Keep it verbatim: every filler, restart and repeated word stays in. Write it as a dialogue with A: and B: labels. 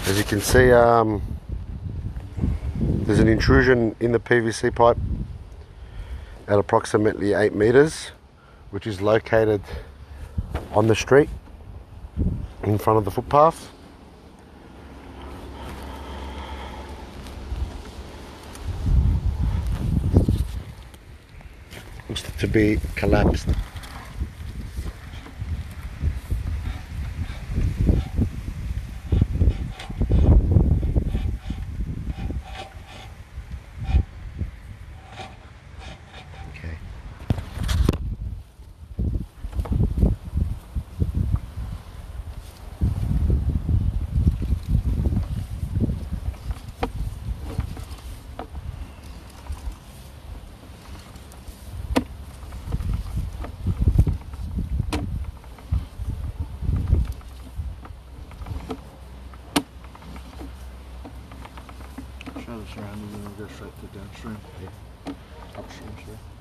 A: As you can see, um, there's an intrusion in the P V C pipe at approximately eight meters, which is located on the street in front of the footpath. Looks to be collapsed. Okay.
B: Show the surroundings and we'll go straight to downstream.
A: Yeah.
B: Upstream, sure.